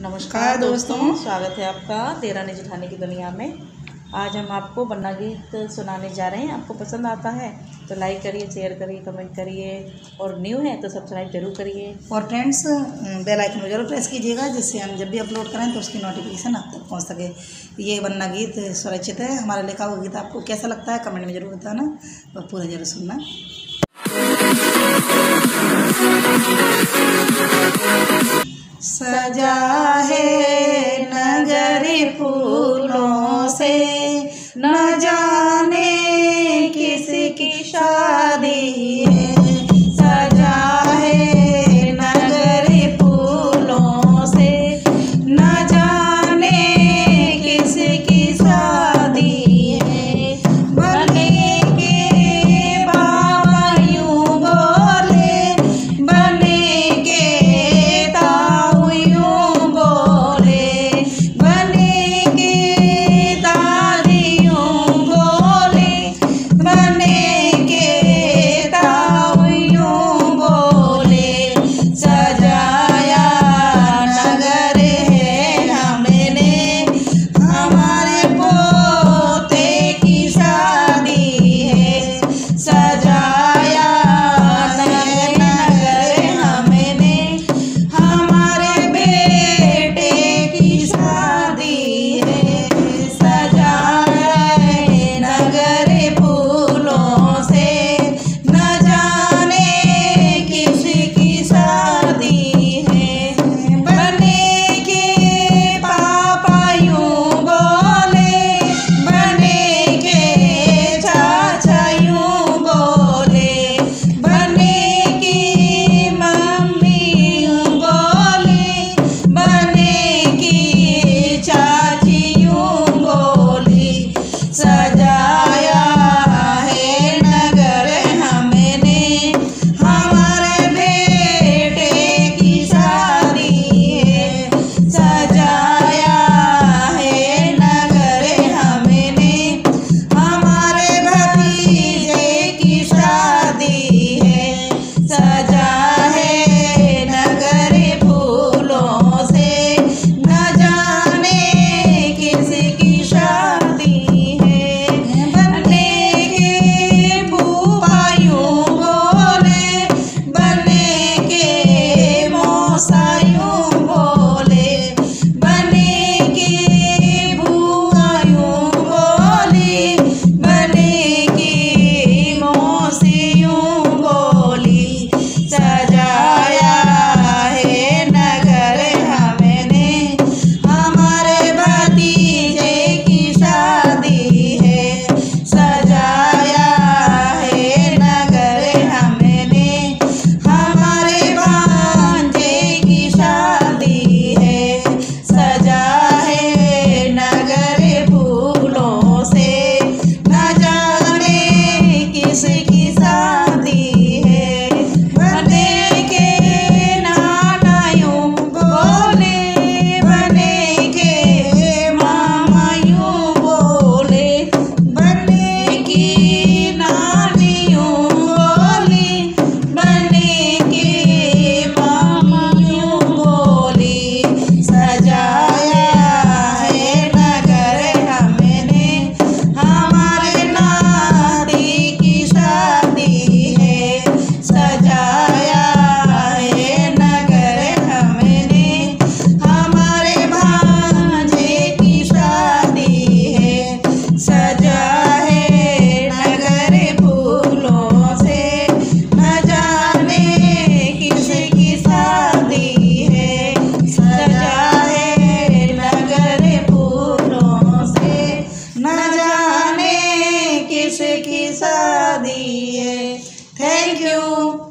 नमस्कार दोस्तों, स्वागत है आपका देरानी जेठानी की दुनिया में। आज हम आपको बन्ना गीत सुनाने जा रहे हैं। आपको पसंद आता है तो लाइक करिए, शेयर करिए, कमेंट करिए और न्यू है तो सब्सक्राइब जरूर करिए। और फ्रेंड्स, बेल आइकन को जरूर प्रेस कीजिएगा जिससे हम जब भी अपलोड करें तो उसकी नोटिफिकेशन आप तक पहुंच सके। ये बन्ना गीत सुरक्षित है। हमारा लिखा हुआ गीत आपको कैसा लगता है कमेंट में जरूर बताना और पूरा जरूर सुनना। सजा है नगर फूलों से, न जाने किसकी शादी है। सजा है नगर फूलों से, न जाने किसकी शादी है। बने के बाबा यूं बोले, बने के किसकी शादी है। Thank you.